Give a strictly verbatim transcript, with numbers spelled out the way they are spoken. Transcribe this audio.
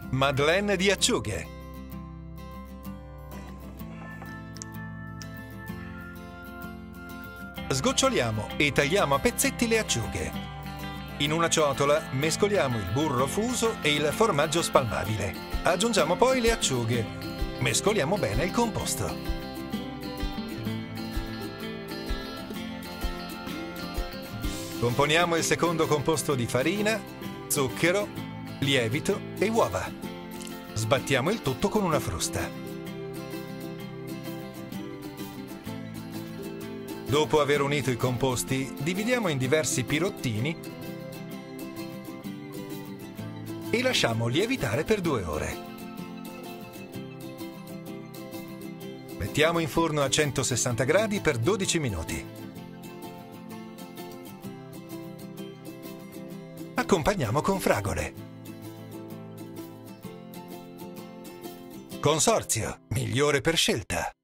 Madeleine di acciughe. Sgoccioliamo e tagliamo a pezzetti le acciughe. In una ciotola mescoliamo il burro fuso e il formaggio spalmabile. Aggiungiamo poi le acciughe. Mescoliamo bene il composto. Componiamo il secondo composto di farina, zucchero, lievito e uova. Sbattiamo il tutto con una frusta. Dopo aver unito i composti, dividiamo in diversi pirottini e lasciamo lievitare per due ore. Mettiamo in forno a centosessanta gradi per dodici minuti. Accompagniamo con fragole. Consorzio, migliore per scelta.